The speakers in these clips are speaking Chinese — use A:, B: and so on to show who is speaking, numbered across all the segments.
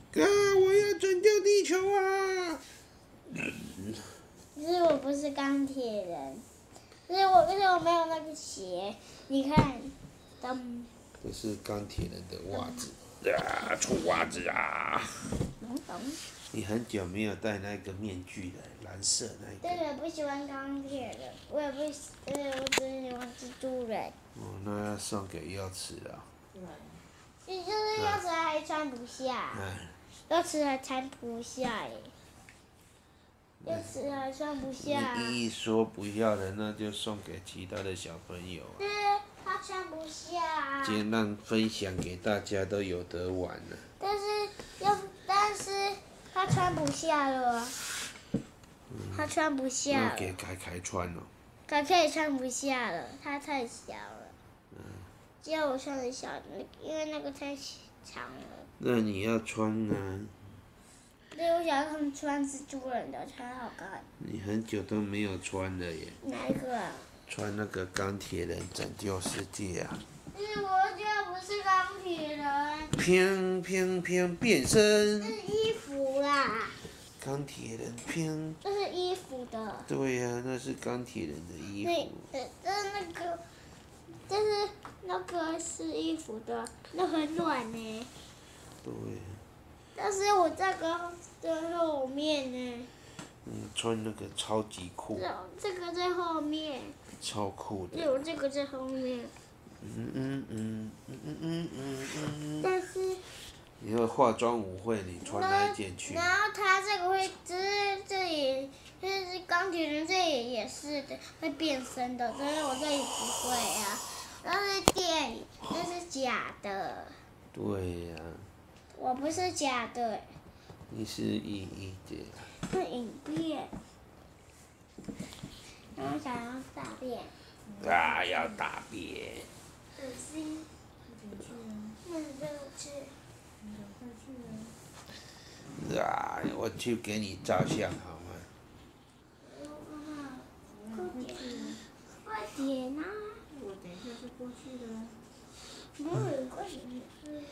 A: 我要拯救地球啊！
B: 可是我不是钢铁人，可是我没有那个鞋。你看，噔。
A: 这是钢铁人的袜子啊，臭袜子啊！你很久没有戴那个面具了，蓝色那个。
B: 对，我不喜欢钢铁人，我只喜欢蜘蛛人。
A: 哦，那要送给幼齿了。
B: 就是幼齿还穿不下，幼齿还穿不下耶，幼齿还穿不下。
A: 你一说不要了，那就送给其他的小朋友。
B: 对，他穿不下。
A: 今天让分享给大家都有得玩了。
B: 但是他穿不下了，他穿不下了。
A: 那给凯凯穿了。
B: 凯凯也穿不下了，他太小了。只有我穿的小，因为那个太长了。
A: 那你要穿啊。
B: 对，我想让他们穿蜘蛛人的，才好看。
A: 你很久都没有穿了耶。
B: 哪一个啊？
A: 穿那个钢铁人拯救世界啊！
B: 但是我觉得不是钢铁人。
A: 砰砰砰变身！
B: 这是衣服啦。
A: 钢铁人砰！
B: 这是衣服的。
A: 对呀、那是钢铁人的衣服。
B: 但是那个是衣服的，那很暖呢。
A: 对。
B: 但是我这个在后面呢。
A: 穿那个超级酷。
B: 这个在后面。
A: 超酷的。
B: 有这个在后面。但是。
A: 以后化妆舞会你穿那一件去。
B: 然后他这个会，这里，就是钢铁人这里也是的，会变身的，但是我这里不会啊。那是电影，那是假的。
A: 对呀、
B: 我不是假的。
A: 你是一的。
B: 是影片。然后想要大便。
A: 啊，要大便。
B: 恶心。那你跟我去。
A: 啊，我去给你照相好吗？
B: 快点啊！
C: 我等一下就过去了。
B: 快点！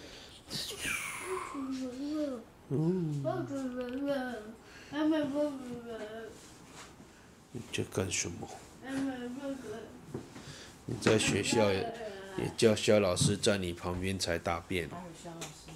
A: 你在干什么？你在学校也叫肖老师在你旁边才大便。
C: 还有肖老师。